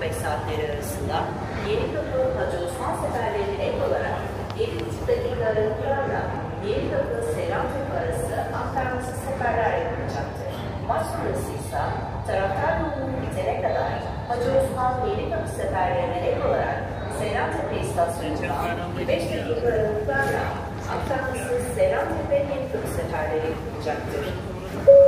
15 saatleri arasında Yeni Kapı Hacı Osman seferlerine ek olarak 7,5 dakika aralıklarla Yeni Kapı Seyrantepe arası aktarmasız seferler yapılacaktır. Maç sonrası ise taraftar yoğunluğu bitene kadar Hacı Osman Yeni Kapı seferlerine ek olarak Seyrantepe istasyonundan 5 dakika aralıklarla aktarmasız Seyrantepe Yeni Kapı seferleri yapılacaktır.